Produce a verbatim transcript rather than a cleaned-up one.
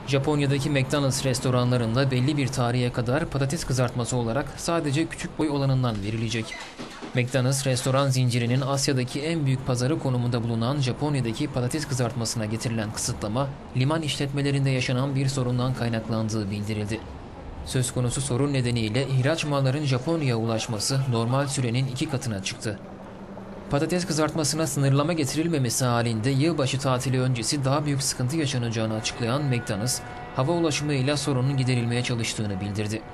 Japonya'daki McDonald's restoranlarında belli bir tarihe kadar patates kızartması olarak sadece küçük boy olanından verilecek. McDonald's restoran zincirinin Asya'daki en büyük pazarı konumunda bulunan Japonya'daki patates kızartmasına getirilen kısıtlama, liman işletmelerinde yaşanan bir sorundan kaynaklandığı bildirildi. Söz konusu sorun nedeniyle ihraç malların Japonya'ya ulaşması normal sürenin iki katına çıktı. Patates kızartmasına sınırlama getirilmemesi halinde yılbaşı tatili öncesi daha büyük sıkıntı yaşanacağını açıklayan McDonald's, hava ulaşımıyla sorunun giderilmeye çalıştığını bildirdi.